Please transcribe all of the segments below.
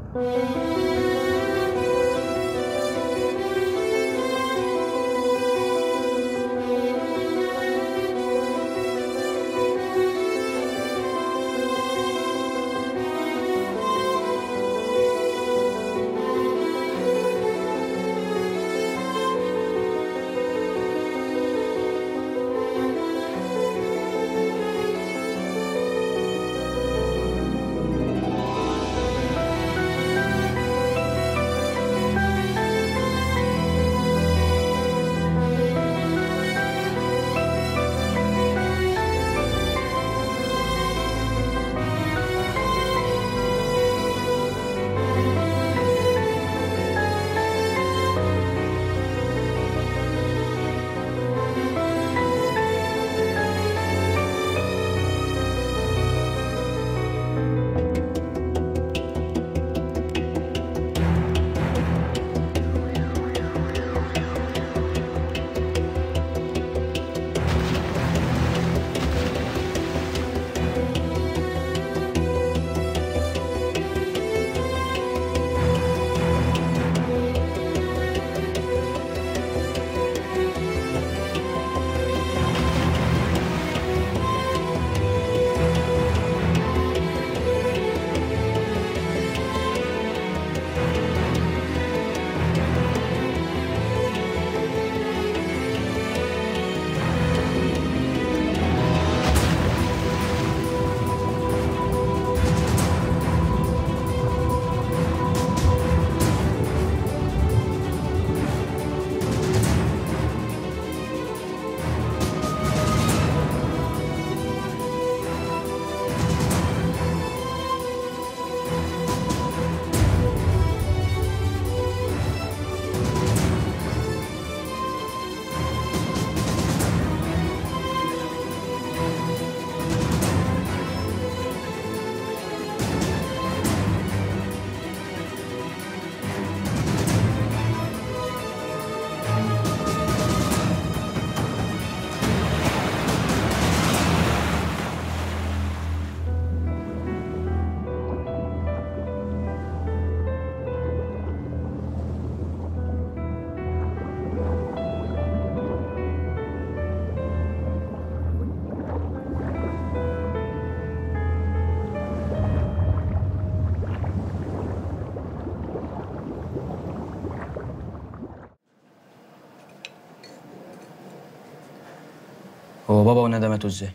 هو بابا وندى ماتوا ازاي؟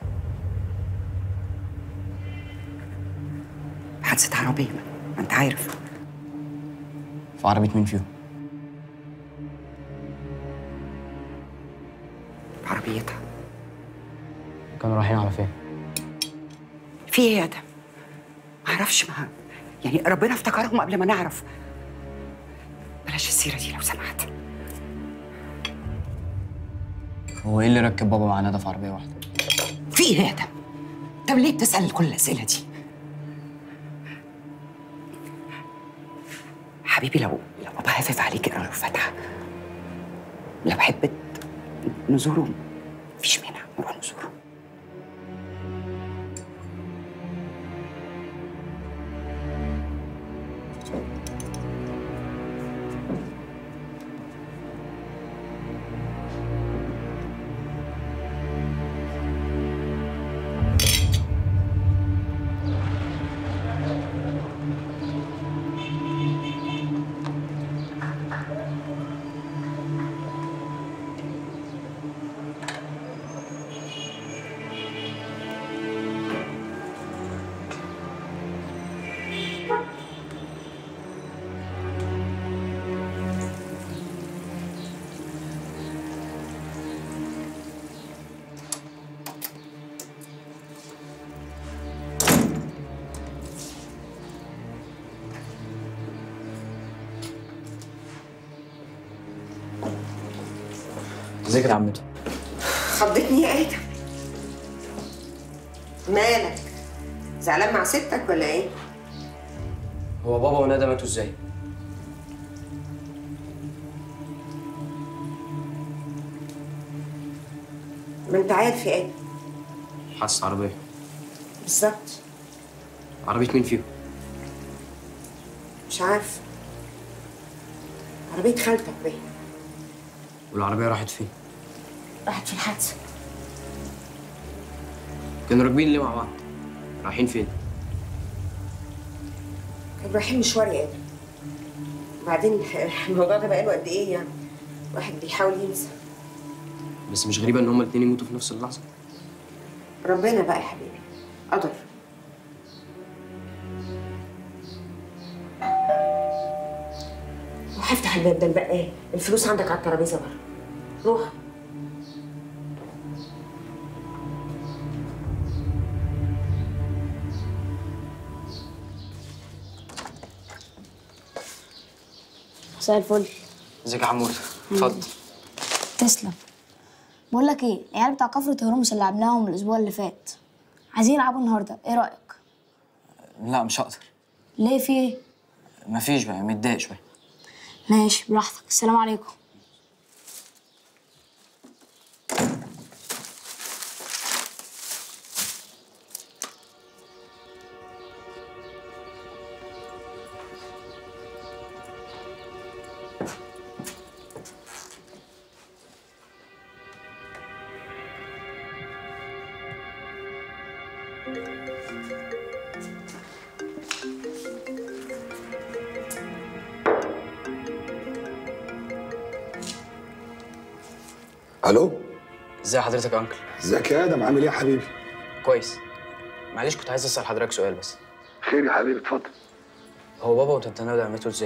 حادثة عربية، ما انت عارف. في عربية مين فيهم؟ عربيتها. كانوا رايحين على فين؟ في ايه يا ادم؟ ما اعرفش، ما يعني ربنا افتكرهم قبل ما نعرف. بلاش السيرة دي لو سمحت. هو ايه اللي ركب بابا مع ندى في عربية واحدة؟ في ايه يا ادم؟ طب ليه بتسأل كل الأسئلة دي؟ حبيبي لو بابا هافف عليك اقرا له الفاتحة. لو حبت نزوره مفيش مانع، نروح نزوره. ازيك يا عمتي؟ خضتني يا ادم. مالك؟ زعلان مع ستك ولا ايه؟ هو بابا وندى ماتوا ازاي؟ ما انت عارف يا ادم. حادثة عربية. بالظبط. عربية مين فيهم؟ مش عارفه. عربيه خالتك باين. والعربية راحت فين؟ راحت في الحادثه. كانوا راكبين ليه مع بعض؟ رايحين فين؟ كانوا رايحين مشوار يا ادم. وبعدين الموضوع ده بقاله قد ايه يعني؟ واحد بيحاول ينسى. بس مش غريبة إن هما الاتنين يموتوا في نفس اللحظة؟ ربنا بقى يا حبيبي، قدر. وهفتح الباب ده البقال، الفلوس عندك على الترابيزه بره. روح. مساء الفل. ازيك يا حمود؟ اتفضل. تسلم. بقول لك ايه، العيال بتاع كفر هرمس اللي لعبناهم الاسبوع اللي فات عايزين يلعبوا النهارده، ايه رايك؟ لا مش هقدر. ليه، في ايه؟ مفيش بقى، متضايق شوية. ماشي براحتك، السلام عليكم. الو. ازي حضرتك يا انكل؟ ازيك يا ادم، عامل ايه يا حبيبي؟ كويس. معلش كنت عايز اسال حضرتك سؤال بس. خير يا حبيبي، اتفضل. هو بابا وتنتناوي ماتوا ازاي؟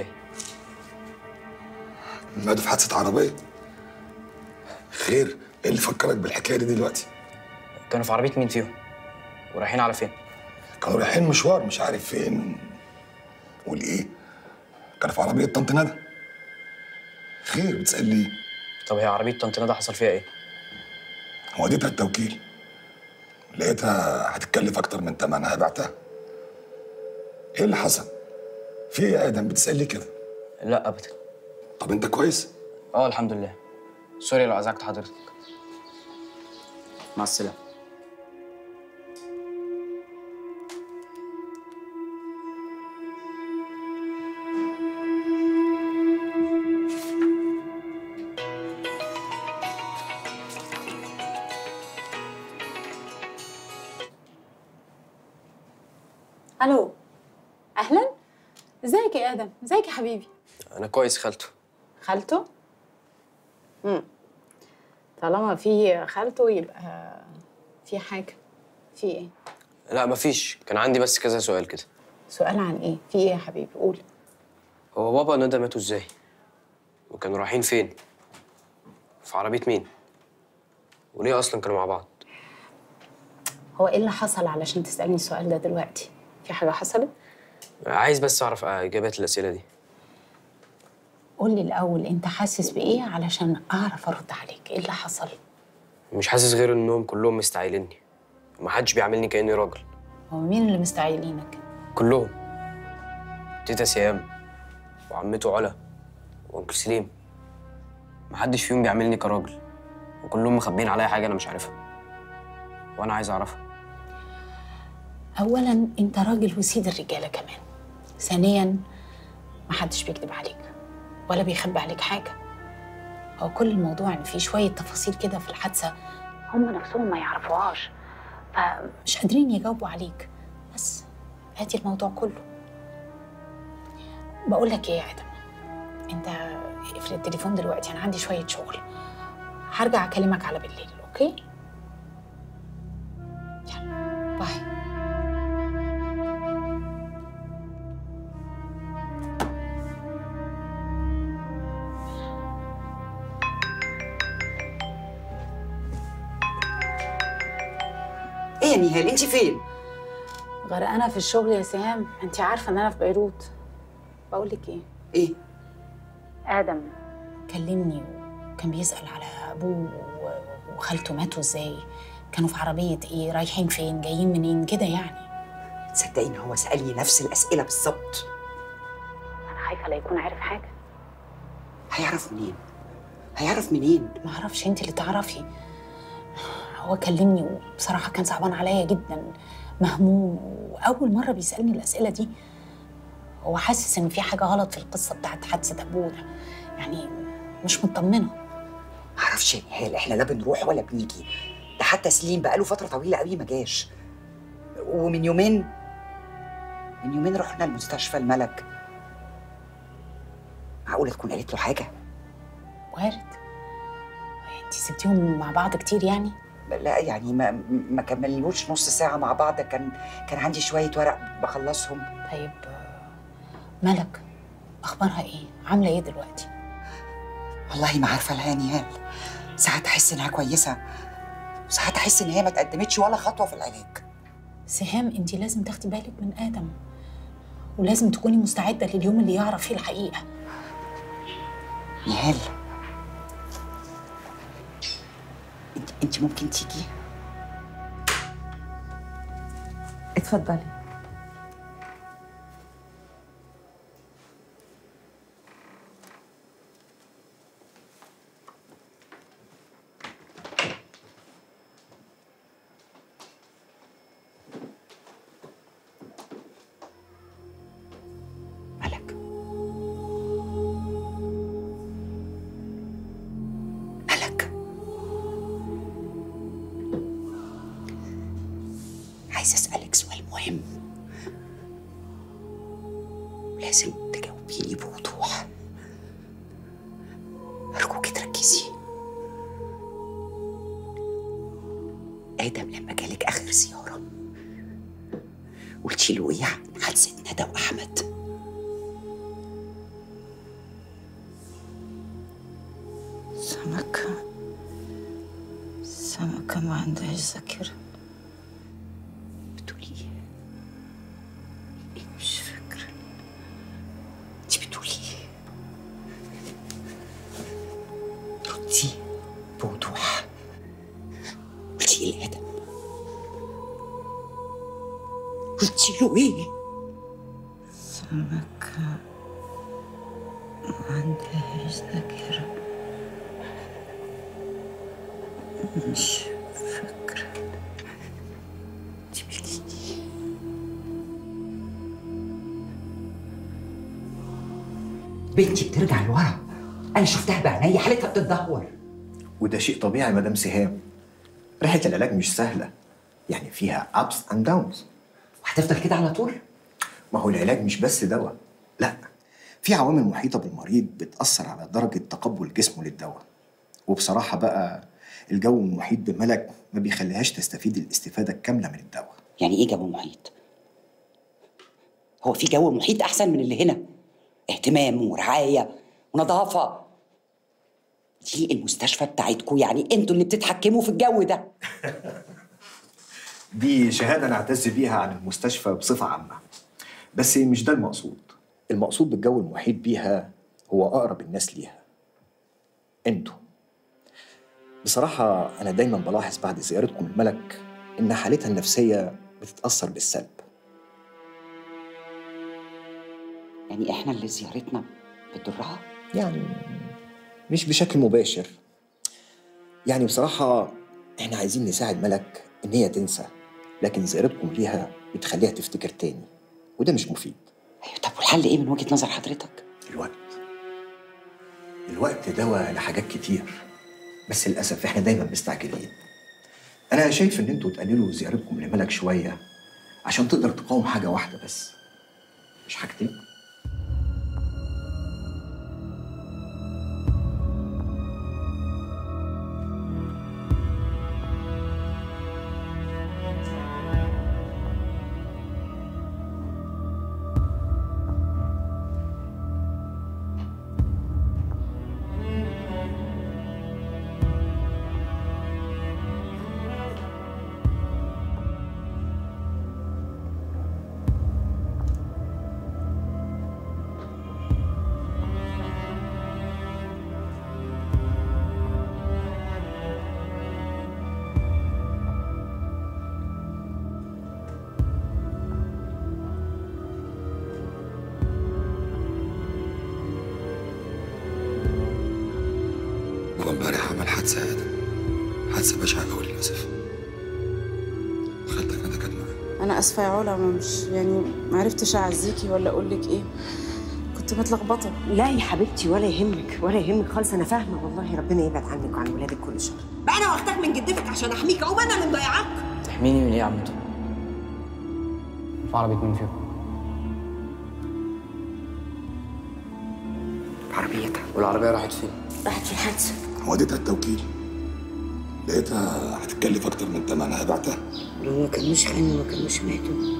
ماتوا في حادثه عربيه. خير، ايه اللي فكرك بالحكايه دي دلوقتي؟ كانوا في عربيه مين فيهم؟ ورايحين على فين؟ كانوا رايحين مشوار مش عارف فين. قول ايه؟ كانوا في عربيه طنط ندى. خير، بتسال ليه؟ طب هي عربيه طنط ندى حصل فيها ايه؟ وديتها التوكيل، لقيتها هتتكلف اكتر من ثمنها، بعتها. ايه اللي حصل؟ في ايه يا ادم بتسال لي كده؟ لا ابدا. طب انت كويس؟ اه الحمد لله. سوري لو ازعجت حضرتك. مع السلامه. الو. اهلا. ازيك يا ادم؟ ازيك يا حبيبي؟ انا كويس خالته. خالته؟ طالما في خالته يبقى في حاجه. في ايه؟ لا مفيش، كان عندي بس كذا سؤال كده. سؤال عن ايه؟ في ايه يا حبيبي؟ قول. هو بابا وندى ماتوا ازاي؟ وكانوا رايحين فين؟ في عربيه مين؟ وليه اصلا كانوا مع بعض؟ هو ايه اللي حصل علشان تسالني السؤال ده دلوقتي؟ في حاجه حصلت؟ عايز بس اعرف اجابات الاسئله دي. قول لي الاول انت حاسس بايه علشان اعرف ارد عليك. ايه اللي حصل؟ مش حاسس غير انهم كلهم مستعيليني. ومحدش بيعاملني كاني راجل. هو مين اللي مستعيلينك؟ كلهم. تيتا سيام وعمته علا وانكل سليم. محدش فيهم بيعاملني كراجل، وكلهم مخبيين عليا حاجه انا مش عارفها، وانا عايز اعرفها. اولا انت راجل وسيد الرجاله كمان. ثانيا محدش بيكذب عليك ولا بيخبي عليك حاجه. هو كل الموضوع ان في شويه تفاصيل كده في الحادثه هم نفسهم ما يعرفوهاش، فمش قادرين يجاوبوا عليك. بس ادي الموضوع كله. بقول لك ايه يا ادم، انت اقفل التليفون دلوقتي، انا عندي شويه شغل. هرجع اكلمك على بالليل، اوكي؟ يلا باي. ايه يا نهال، انت فين؟ غرقانه في الشغل يا سهام، انت عارفه ان انا في بيروت. بقول لك ايه؟ ايه؟ ادم كلمني وكان بيسال على ابوه وخالته ماتوا ازاي، كانوا في عربيه ايه، رايحين فين، جايين منين كده يعني. تصدقيني هو سالني نفس الاسئله بالظبط. انا خايفه لا يكون عارف حاجه. هيعرف منين؟ هيعرف منين؟ ما اعرفش، انت اللي تعرفي. هو كلمني وبصراحه كان صعبان عليا جدا، مهموم، واول مره بيسالني الاسئله دي. هو حاسس ان في حاجه غلط في القصه بتاعت حادثه ابوه ده، يعني مش مطمنه. معرفش يا نهال، احنا لا بنروح ولا بنيجي. ده حتى سليم بقاله فتره طويله قوي ما جاش. ومن يومين رحنا المستشفى الملك. معقوله تكون قالت له حاجه؟ وارد. انت سبتيهم مع بعض كتير يعني؟ لا يعني ما كملنوش نص ساعه مع بعض. كان عندي شويه ورق بخلصهم. طيب ملك اخبارها ايه؟ عامله ايه دلوقتي؟ والله ما عارفه لها يا نهال. ساعات احس انها كويسه، وساعات احس ان هي ما تقدمتش ولا خطوه في العلاج. سهام، انت لازم تاخدي بالك من ادم، ولازم تكوني مستعده لليوم اللي يعرف فيه الحقيقه. نهال، انت ممكن تيجي؟ اتفضلي. ملك، عايزه اسالك سؤال مهم، ولازم تجاوبيني بوضوح. ارجوكي تركزي. ادم لما جالك اخر زياره قلتي له ايه عن حادثه ندى واحمد؟ سمكة ما عندهاش ذاكرة. بتقولي ايه؟ مش فاكرة. انتي بتقولي ايه؟ ردي بوضوح. قلتي ايه لآدم؟ قلتي له ايه؟ سمكة ما عندهاش ذاكرة. مش فاكرة. بنتي بترجع لورا. انا شفتها بعينيا، حالتها بتتدهور. وده شيء طبيعي يا مدام سهام. رحلة العلاج مش سهلة، يعني فيها ups and downs. وهتفضل كده على طول؟ ما هو العلاج مش بس دواء، لا، في عوامل محيطة بالمريض بتأثر على درجة تقبل جسمه للدواء. وبصراحة بقى الجو المحيط بملك ما بيخليهاش تستفيد الاستفادة الكاملة من الدواء. يعني ايه جو محيط؟ هو في جو محيط احسن من اللي هنا؟ اهتمام ورعاية ونظافة. دي المستشفى بتاعتكم، يعني انتوا اللي بتتحكموا في الجو ده. دي شهادة نعتز بيها عن المستشفى بصفة عامة، بس مش ده المقصود. المقصود بالجو المحيط بيها هو أقرب الناس ليها، انتوا. بصراحة أنا دايما بلاحظ بعد زيارتكم الملك إن حالتها النفسية بتتأثر بالسلب. يعني احنا اللي زيارتنا بتضرها؟ يعني مش بشكل مباشر. يعني بصراحة احنا عايزين نساعد ملك إن هي تنسى، لكن زيارتكم ليها بتخليها تفتكر تاني، وده مش مفيد. أيوة، طب والحل إيه من وجهة نظر حضرتك؟ الوقت دواء لحاجات كتير، بس للأسف احنا دايما مستعجلين. أنا شايف إن انتوا تقللوا زيارتكم لملك شوية عشان تقدر تقاوم حاجة واحدة بس، مش حاجتين. بابا امبارح عمل حادثة يا آدم، حادثة بشعة أوي للأسف. خالتك ندى كانت معاه. انا اسفه يا علا، مش يعني ما عرفتش اعزيكي ولا اقول لك ايه، كنت متلخبطه. لا يا حبيبتي ولا يهمك ولا يهمك خالص، انا فاهمه والله، ربنا يبعد عنك وعن ولادك كل شر. بقى انا واخداك من جدتك عشان احميك، او انا من ضياعك؟ تحميني من ايه يا عمتو؟ في عربية مين فيكم؟ عربيتها. والعربية راحت فين؟ راحت في الحادثه. وديتها التوكيل، لقيتها هتتكلف اكتر من ثمنها بعتها. لو ما كانوش غنوا ما كانوش ماتوا.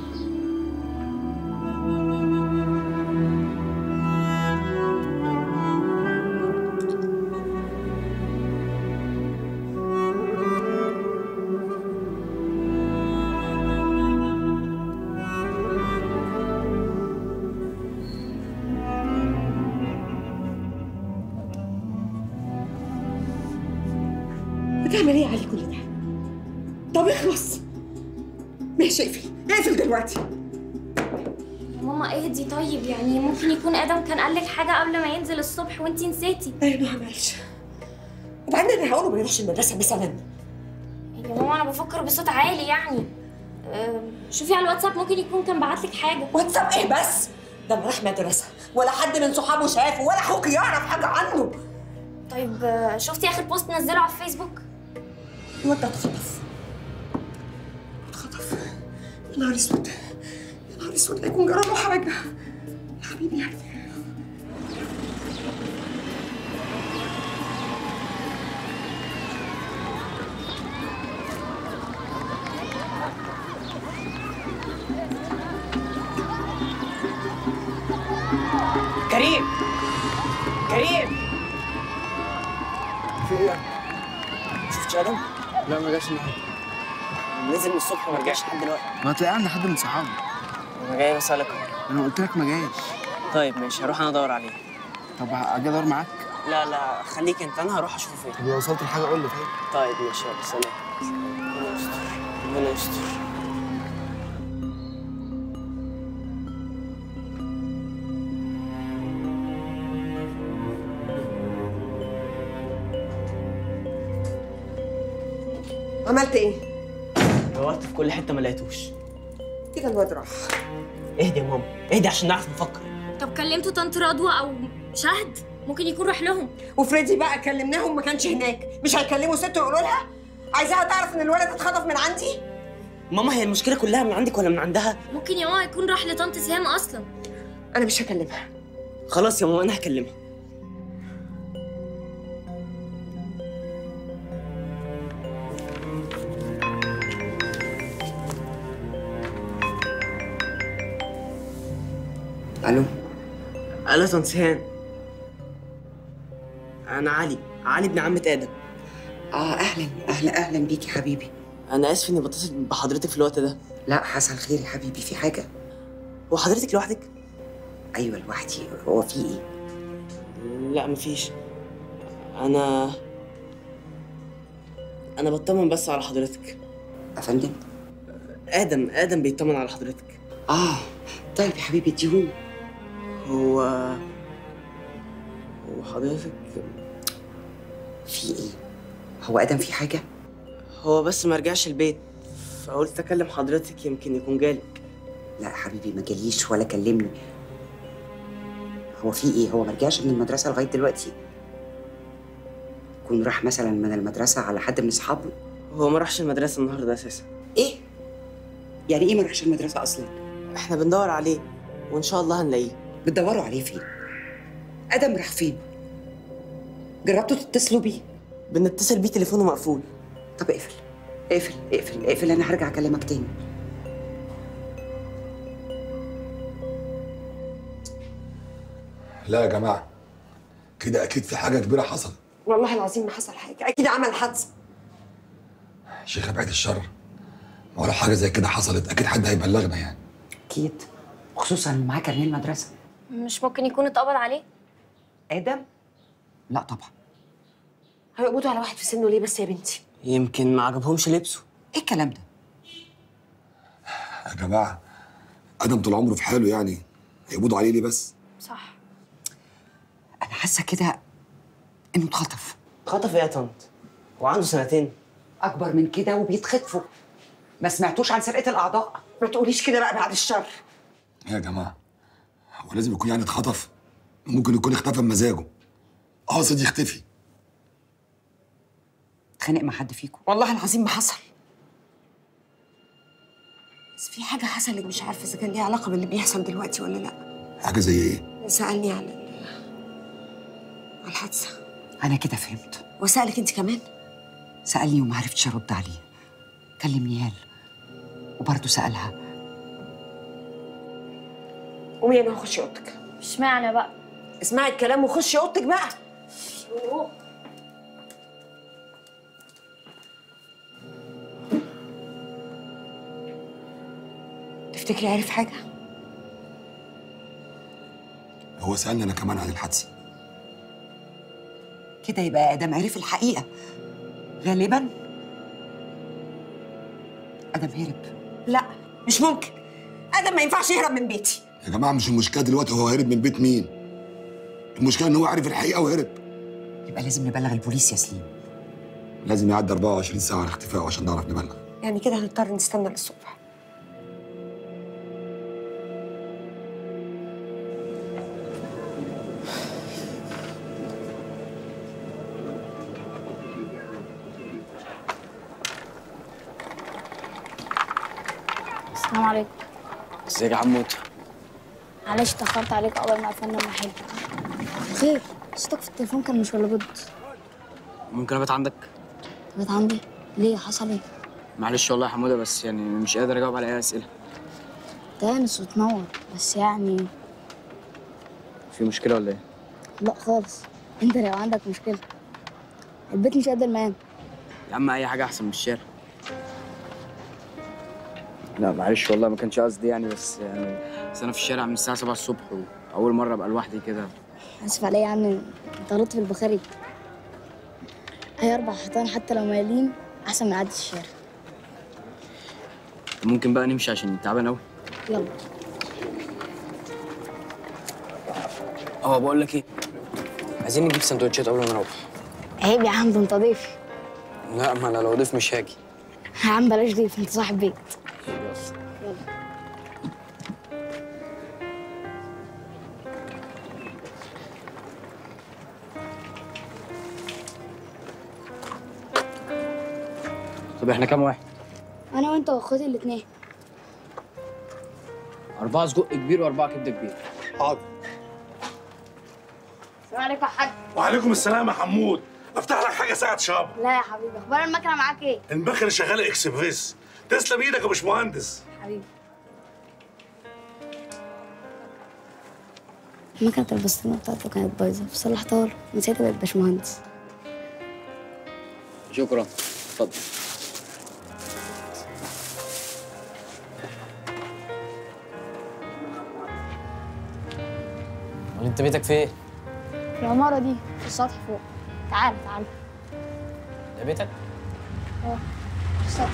بتعمل ايه علي كل ده؟ طب اخلص. ماشي اقفل دلوقتي. يا ماما اهدي طيب، يعني ممكن يكون ادم كان قال لك حاجه قبل ما ينزل الصبح وانتي نسيتي. ايوه ما عملش. وبعدين انا هقوله ما يروحش المدرسه مثلا. يا ماما انا بفكر بصوت عالي يعني. شوفي على الواتساب ممكن يكون كان بعت لك حاجه. واتساب ايه بس؟ ده ما راح مدرسه ولا حد من صحابه شافه ولا اخوك يعرف حاجه عنه. طيب شفتي اخر بوست نزله على الفيسبوك؟ الواد ده اتخطف. يا نهار اسود، يا نهار اسود، لا يكون جرى له حاجه. يا حبيبي يعني. كريم في ايه يعني؟ شفتش ادم؟ لا ما جاش النهارده. نزل من الصبح وما رجعش لحد دلوقتي. ما هتلاقيه عند حد من صحابه. انا جاي بسألك. انا قلت لك ما جاش. طيب ماشي، هروح انا ادور عليه. طب اجي ادور معاك؟ لا خليك انت، انا هروح اشوفه فين. طب لو وصلت لحاجه قول لي. طيب ماشي، يلا سلام. ربنا يستر ربنا يستر. عملت ايه؟ دورت في كل حته ما لقيتوش. كده الواد راح. اهدي يا ماما اهدي عشان نعرف نفكر. طب كلمتوا طنط رضوى او شهد؟ ممكن يكون راح لهم. وفريدي بقى كلمناهم ما كانش هناك، مش هيكلموا ست ويقولوا لها؟ عايزاها تعرف ان الولد اتخطف من عندي؟ ماما هي المشكله كلها من عندك ولا من عندها؟ ممكن يا ماما يكون راح لطنط سهام اصلا. انا مش هكلمها. خلاص يا ماما انا هكلمها. الو. الو طنط سهام، انا علي ابن عمة ادم. اهلا بيك يا حبيبي. انا اسف اني بتصل بحضرتك في الوقت ده. لا حصل خير يا حبيبي، في حاجه؟ هو حضرتك لوحدك؟ ايوه لوحدي. هو في ايه؟ لا مفيش. انا بطمن بس على حضرتك. يا فندم؟ ادم بيطمن على حضرتك. طيب يا حبيبي اديهولي. هو حضرتك في ايه؟ هو ادم في حاجه؟ هو بس ما رجعش البيت، فقلت اكلم حضرتك يمكن يكون جالك. لا حبيبي ما جاليش ولا كلمني. هو في ايه؟ هو ما رجعش من المدرسه لغايه دلوقتي؟ يكون راح مثلا من المدرسه على حد من اصحابه؟ هو ما راحش المدرسه النهارده اساسا. ايه؟ يعني ايه ما راحش المدرسه اصلا؟ احنا بندور عليه وان شاء الله هنلاقيه. بتدوروا عليه فين؟ ادم راح فين؟ جربتوا تتصلوا بيه؟ بنتصل بيه تليفونه مقفول. طب اقفل انا هرجع اكلمك تاني. لا يا جماعه، كده اكيد في حاجه كبيره حصلت. والله العظيم ما حصل حاجه، اكيد عمل حادثه. شيخ بعيد الشر، ولو حاجه زي كده حصلت اكيد حد هيبلغنا يعني. اكيد، خصوصا انه معاه كارنيه المدرسه. مش ممكن يكون اتقبض عليه؟ ادم؟ لا طبعا. هيقبضوا على واحد في سنه ليه بس يا بنتي؟ يمكن ما عجبهمش لبسه. ايه الكلام ده؟ يا جماعه ادم طول عمره في حاله يعني، هيقبضوا عليه ليه بس؟ صح. انا حاسه كده انه اتخطف. اتخطف ايه يا طنط؟ هو عنده 2 سنين. اكبر من كده وبيتخطفوا. ما سمعتوش عن سرقه الاعضاء؟ ما تقوليش كده بقى بعد الشر. ايه يا جماعه؟ هو لازم يكون يعني اتخطف؟ ممكن يكون اختفى بمزاجه، قاصد يختفي. اتخانق مع حد فيكم؟ والله العظيم ما حصل. بس في حاجة حصلت مش عارفة إذا كان ليها علاقة باللي بيحصل دلوقتي ولا لأ. حاجه زي ايه؟ سألني على الحادثة. انا كده فهمت. وسألك أنت كمان؟ سألني وما عرفتش ارد عليه. كلم نيال وبرضه سألها. قومي أنا هخش أوضتك. اشمعنى بقى؟ اسمعي الكلام وخشي أوضتك بقى. تفتكري عارف حاجة؟ هو سالني انا كمان عن الحادثه. كده يبقى ادم عرف الحقيقه غالبا. ادم هرب. لا مش ممكن. ادم ما ينفعش يهرب من بيتي. يا جماعه مش المشكله دلوقتي هو هرب من بيت مين، المشكله ان هو عرف الحقيقه وهرب. يبقى لازم نبلغ البوليس يا سليم. لازم يعدي 24 ساعه على اختفائه عشان نعرف نبلغ. يعني كده هنضطر نستنى للصبح. السلام عليكم. ازيك يا حمود؟ معلش اتأخرت عليك أول ما قفلنا المحل. خير، صوتك في التليفون كان مش ولا بد. ممكن ابات عندك؟ بقيت عندي؟ ليه حصل ايه؟ معلش والله يا حموده، بس يعني مش قادر اجاوب على اي اسئله. تانس وتنور، بس يعني في مشكله ولا ايه؟ لا خالص. انت لو عندك مشكلة البيت مش قادر مقام. يا عم اي حاجه احسن من الشارع. لا معلش والله ما كانش قصدي يعني، بس انا في الشارع من الساعه 7 الصبح واول مره ابقى لوحدي كده. اسف عليا يا عم، انت غلطت في البخاري. هي 4 حيطان حتى لو مايلين احسن من عدة الشارع. ممكن بقى نمشي عشان تعبان قوي. يلا. بقول لك ايه، عايزين نجيب سندوتشات قبل ما نروح. عيب يا عم، ده انت ضيفي. لا ما انا لو ضيف مش هاجي. يا عم بلاش ضيف، انت صاحب بيت. يلا. طب احنا كام واحد؟ انا وانت واخواتي الاثنين. 4 سجق كبير و4 كبده كبير. حاضر. السلام عليكم يا حاج. وعليكم السلام يا حمود. افتح لك حاجه ساعه شاب؟ لا يا حبيبي، اخبار المكنه معاك ايه؟ المكنه شغاله اكسبريس. تسلم ايدك يا باشمهندس. حبيبي. المكنه البسطيمه بتاعته كانت بايظه فصلحتها له، من ساعتها بقيت باشمهندس. شكرا، اتفضل. انت بيتك فين؟ في العماره دي في السطح فوق. تعال تعال. ده بيتك؟ في السطح.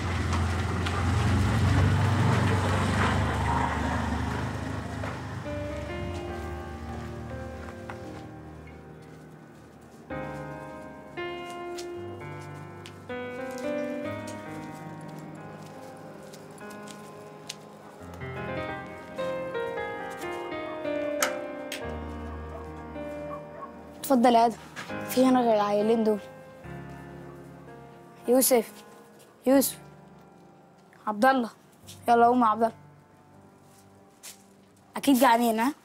اتفضل يا ادم، في هنا غير العيلين دول. يوسف عبد الله، يلا قوم يا عبد الله. اكيد جعانين ها؟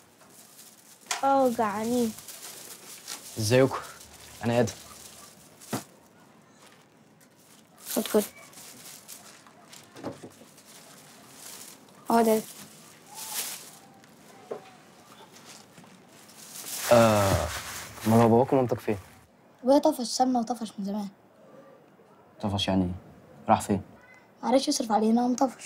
جعانين. ازيكم؟ انا ادم. خد كل. اقعد يا ادم. امال هو باباك ومامتك فين؟ ابويا طفش، سابنا وطفش من زمان. طفش يعني ايه؟ راح فين؟ معرفش يصرف علينا وقام طفش.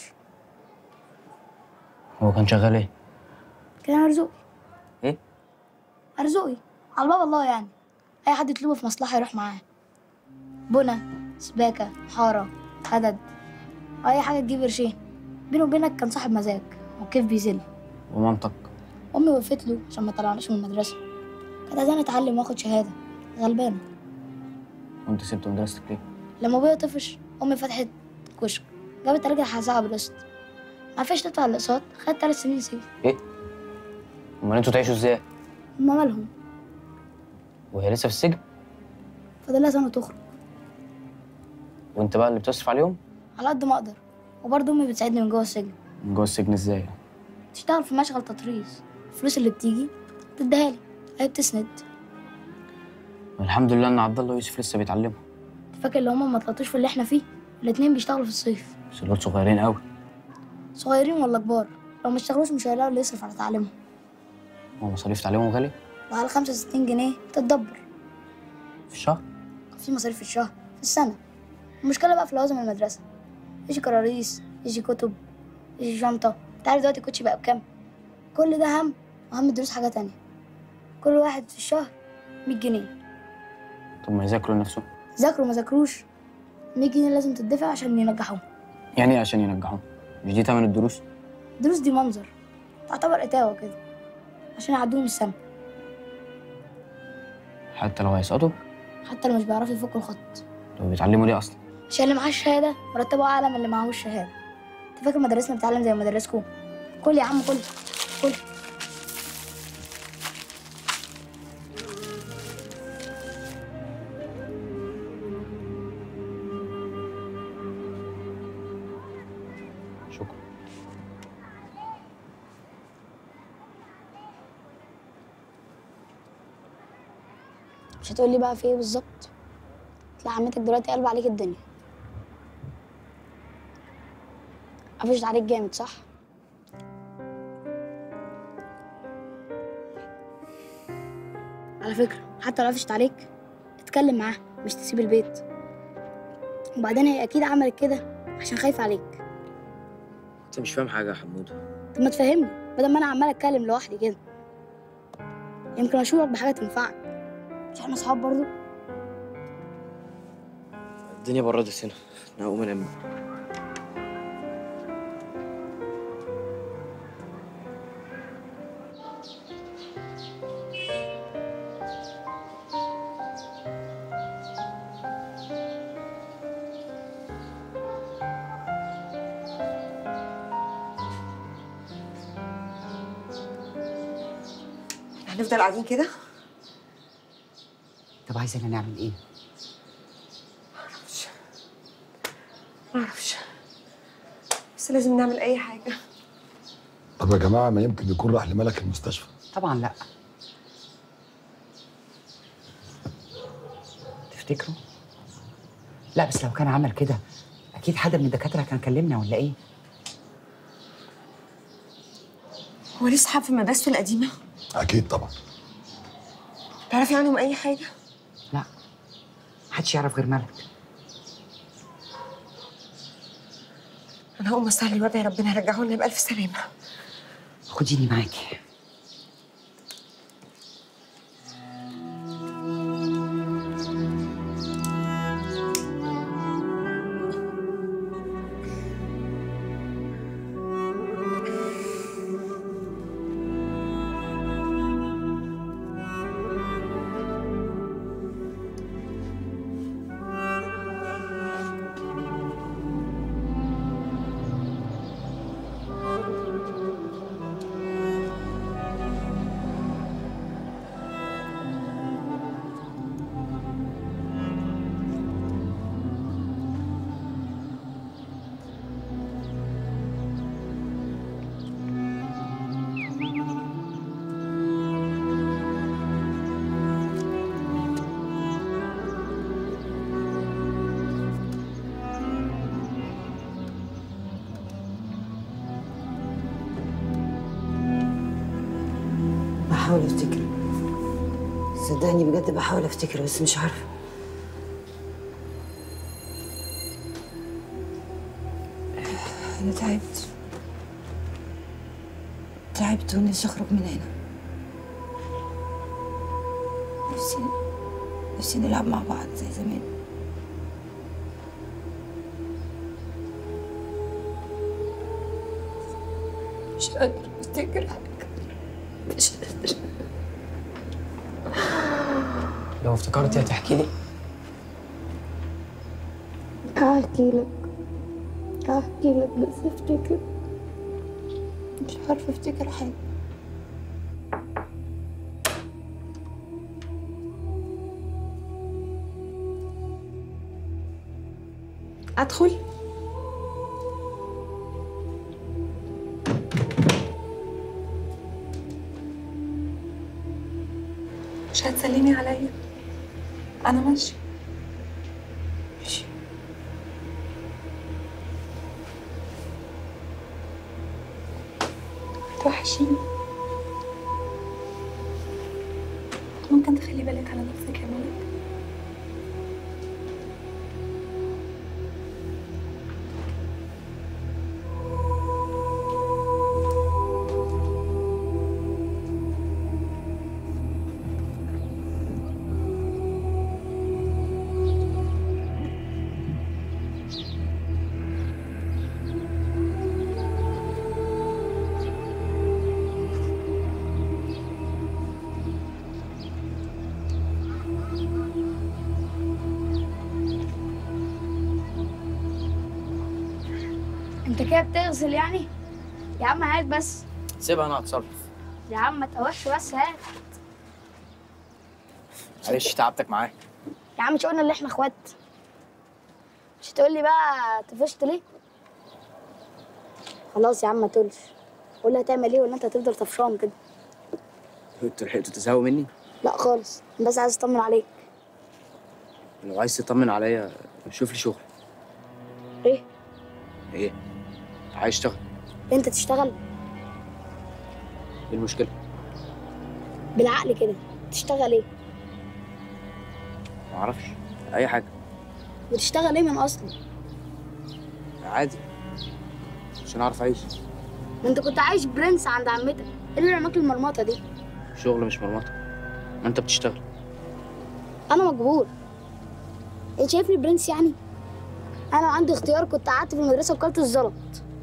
هو كان شغال ايه؟ كان مرزوقي. ايه؟ مرزوقي على باب الله يعني، اي حد يطلبه في مصلحه يروح معاه. بنا، سباكه، حاره، عدد، اي حاجه تجيب قرشين. بينه وبينك كان صاحب مزاج وكيف بيذل. ومامتك؟ امي وقفت له عشان ما طلعناش من المدرسه. كانت عايزاني اتعلم واخد شهاده، غلبانه. وانت سبت مدرستك ليه؟ لما ابويا طفش امي فتحت كشك، جابت راجل حاسقها بالقسط. معرفتش تدفع الاقساط، خدت 3 سنين سجن. ايه؟ امال انتوا تعيشوا ازاي؟ هما مالهم؟ وهي لسه في السجن؟ فاضلها سنه تخرج. وانت بقى اللي بتصرف عليهم؟ على قد ما اقدر، وبرضه امي بتساعدني من جوه السجن. من جوه السجن ازاي؟ تشتغل في مشغل تطريز، الفلوس اللي بتيجي تديها لي، هي بتسند. الحمد لله ان عبد الله ويوسف لسه بيتعلموا. فاكر اللي هما ما طلعتوش في اللي احنا فيه؟ الاتنين بيشتغلوا في الصيف. بس دول صغيرين قوي. صغيرين ولا كبار، لو ما اشتغلوش مش هيلاقوا اللي يصرف على تعليمهم. هو مصاريف تعليمهم غالي؟ وعلى 65 جنيه تتدبر في الشهر؟ في مصاريف في الشهر، في السنة. المشكلة بقى في لوازم المدرسة، يجي كراريس، يجي كتب، يجي شنطة. انت عارف دلوقتي الكوتشي بقى بكام؟ كل ده هم، وهم الدروس حاجة تانية. كل واحد في الشهر 100 جنيه. طب ما يذاكروا لنفسهم. ذاكروا ما ذاكروش، 100 جنيه لازم تدفع عشان ينجحوهم. يعني ايه عشان ينجحوهم؟ مش دي تمن الدروس؟ الدروس دي منظر، تعتبر اتاوة كده عشان يعدوهم السنة. حتى لو هيسقطوا؟ حتى لو مش بيعرفوا يفكوا الخط. طب بيتعلموا ليه اصلا؟ عشان اللي معاه الشهادة مرتبه أعلى من اللي معهوش شهادة. أنت فاكر مدارسنا بتتعلم زي مدارسكم؟ كل يا عم كل كل. شكرا. مش هتقولي بقى في ايه بالظبط؟ تلاقي عمتك دلوقتي قلب عليك الدنيا. قفشت عليك جامد صح؟ على فكرة حتى لو قفشت عليك اتكلم معاها، مش تسيب البيت. وبعدين هي أكيد عملت كده عشان خايفة عليك. انت مش فاهم حاجة يا حمودة. طب ما تفهمني بدل ما أنا عمالة أتكلم لوحدي كده. يمكن أشورك بحاجة تنفعك. مش احنا أصحاب برضه؟ الدنيا بردت هنا، انا هقوم انام. هنفضل قاعدين كده؟ طب عايزانا نعمل ايه؟ معرفش، بس لازم نعمل أي حاجة. طب يا جماعه ما يمكن يكون راح لملك المستشفى. طبعا لا. تفتكروا؟ لا بس لو كان عمل كده اكيد حد من الدكاتره كان كلمنا ولا ايه؟ هو ليه صحاب في مدرسته القديمة؟ اكيد طبعا. تعرفي عنهم أي حاجة؟ لا محدش يعرف غير ملك. أنا هقوم أصلي وادعي ربنا يرجعه لنا بألف سلامة. خديني معاكي. بحاول افتكر، صدقني بجد بحاول افتكر بس مش عارفه. انا تعبت ونفسي اخرج من هنا. نفسي نلعب مع بعض زي زمان. مش قادرة افتكر حاجة، مش قادرة. لو افتكرتي هتحكي لي؟ هحكي لك بس افتكر. مش عارفة افتكر حاجة. ادخل؟ مش هتسلمي عليا؟ انا ماشية. ماشي. هتوحشيني. ممكن تخلي بالك على نفسك يا مالك؟ انت كده بتغسل يعني؟ يا عم هات بس. سيبها انا هتصرف. يا عم ما تقوش بس هات. معلش تعبتك معايا. يا عم مش قلنا اللي احنا اخوات؟ مش هتقول لي بقى طفشت ليه؟ خلاص يا عم ما تقولش. قول لي هتعمل ايه ولا انت هتفضل طفشان كده؟ انتوا لحقتوا تزهقوا مني؟ لا خالص، بس عايز اطمن عليك. لو عايز تطمن عليا شوف لي شغل. ايه؟ ايه؟ عايز اشتغل. انت تشتغل؟ ايه المشكلة؟ بالعقل كده تشتغل ايه؟ معرفش اي حاجة. وتشتغل ايه من اصلا؟ عادي عشان اعرف اعيش. ما انت كنت عايش برنس عند عمتك، ايه اللي رماك المرمطه دي؟ شغل مش مرمطة. ما انت بتشتغل. انا مجبور. انت شايفني برنس يعني؟ انا عندي اختيار، كنت قعدت في المدرسه وكلت الزلط.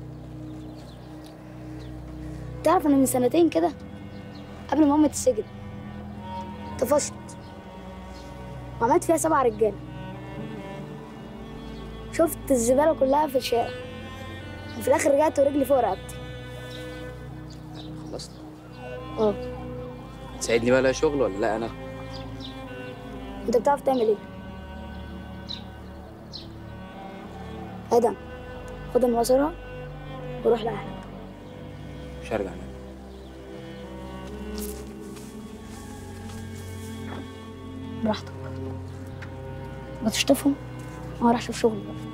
تعرف ان من سنتين كده قبل ما امي تتسجن طفشت وعملت فيها 7 رجاله. شفت الزباله كلها في الشارع وفي الاخر رجعت ورجلي فوق رقبتي. خلصت؟ اه. تساعدني بقى لا شغل ولا لا انا؟ انت بتعرف تعمل ايه؟ ادم خد المصيرة وروح لاهلك. مش هرجع انا. براحتك. ما تشطفهم وانا راح اشوف شغلي بقى.